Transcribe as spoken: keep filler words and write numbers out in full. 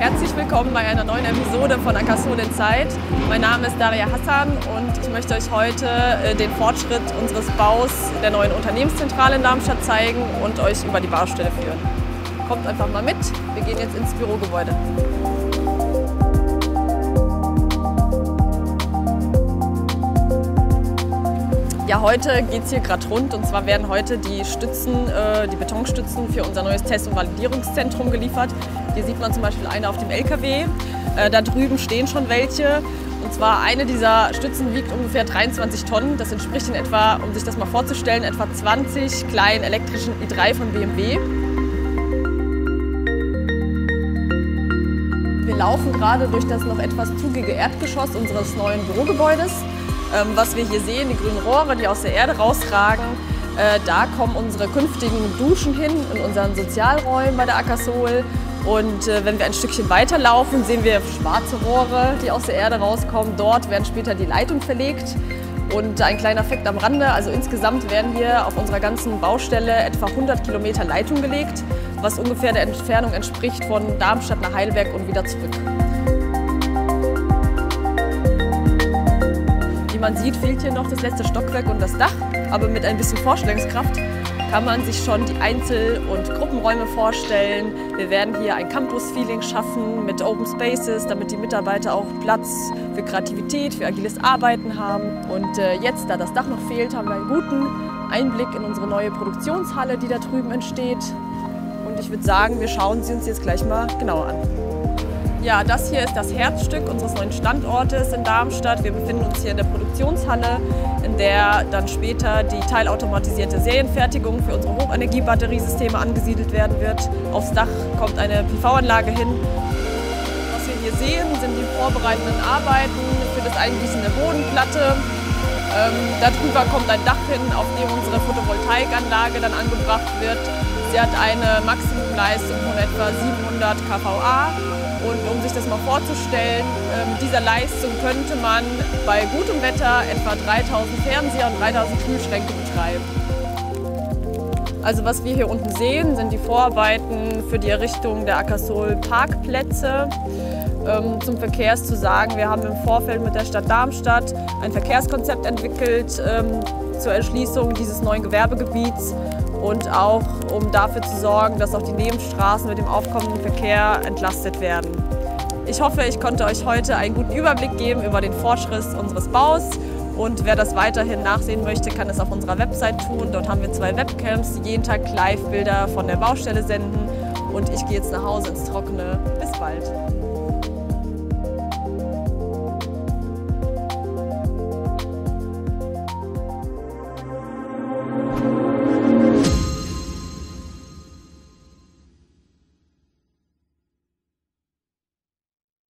Herzlich willkommen bei einer neuen Episode von Akasol Inside. Mein Name ist Daria Hassan und ich möchte euch heute den Fortschritt unseres Baus der neuen Unternehmenszentrale in Darmstadt zeigen und euch über die Baustelle führen. Kommt einfach mal mit, wir gehen jetzt ins Bürogebäude. Ja, heute geht es hier gerade rund und zwar werden heute die Stützen, äh, die Betonstützen für unser neues Test- und Validierungszentrum geliefert. Hier sieht man zum Beispiel eine auf dem L K W. Äh, da drüben stehen schon welche. Und zwar eine dieser Stützen wiegt ungefähr dreiundzwanzig Tonnen. Das entspricht in etwa, um sich das mal vorzustellen, etwa zwanzig kleinen elektrischen i drei von B M W. Wir laufen gerade durch das noch etwas zugige Erdgeschoss unseres neuen Bürogebäudes. Ähm, was wir hier sehen, die grünen Rohre, die aus der Erde rausragen, äh, da kommen unsere künftigen Duschen hin in unseren Sozialräumen bei der Akasol. Und äh, wenn wir ein Stückchen weiter laufen, sehen wir schwarze Rohre, die aus der Erde rauskommen. Dort werden später die Leitungen verlegt. Und ein kleiner Fakt am Rande, also insgesamt werden hier auf unserer ganzen Baustelle etwa hundert Kilometer Leitung gelegt, was ungefähr der Entfernung entspricht von Darmstadt nach Heidelberg und wieder zurück. Wie man sieht, fehlt hier noch das letzte Stockwerk und das Dach, aber mit ein bisschen Vorstellungskraft kann man sich schon die Einzel- und Gruppenräume vorstellen. Wir werden hier ein Campus-Feeling schaffen mit Open Spaces, damit die Mitarbeiter auch Platz für Kreativität, für agiles Arbeiten haben. Und äh, jetzt, da das Dach noch fehlt, haben wir einen guten Einblick in unsere neue Produktionshalle, die da drüben entsteht. Und ich würde sagen, wir schauen sie uns jetzt gleich mal genauer an. Ja, das hier ist das Herzstück unseres neuen Standortes in Darmstadt. Wir befinden uns hier in der Produktionshalle, in der dann später die teilautomatisierte Serienfertigung für unsere Hochenergie-Batteriesysteme angesiedelt werden wird. Aufs Dach kommt eine P V-Anlage hin. Was wir hier sehen, sind die vorbereitenden Arbeiten für das Eingießen der Bodenplatte. Ähm, darüber kommt ein Dach hin, auf dem unsere Photovoltaikanlage dann angebracht wird. Sie hat eine Maximumleistung von etwa siebenhundert Kilowatt. Und um sich das mal vorzustellen, mit dieser Leistung könnte man bei gutem Wetter etwa dreitausend Fernseher und dreitausend Kühlschränke betreiben. Also was wir hier unten sehen, sind die Vorarbeiten für die Errichtung der Akasol Parkplätze. Ähm, zum Verkehr ist zu sagen, wir haben im Vorfeld mit der Stadt Darmstadt ein Verkehrskonzept entwickelt ähm, zur Erschließung dieses neuen Gewerbegebiets. Und auch um dafür zu sorgen, dass auch die Nebenstraßen mit dem aufkommenden Verkehr entlastet werden. Ich hoffe, ich konnte euch heute einen guten Überblick geben über den Fortschritt unseres Baus. Und wer das weiterhin nachsehen möchte, kann es auf unserer Website tun. Dort haben wir zwei Webcams, die jeden Tag Live-Bilder von der Baustelle senden. Und ich gehe jetzt nach Hause ins Trockene. Bis bald.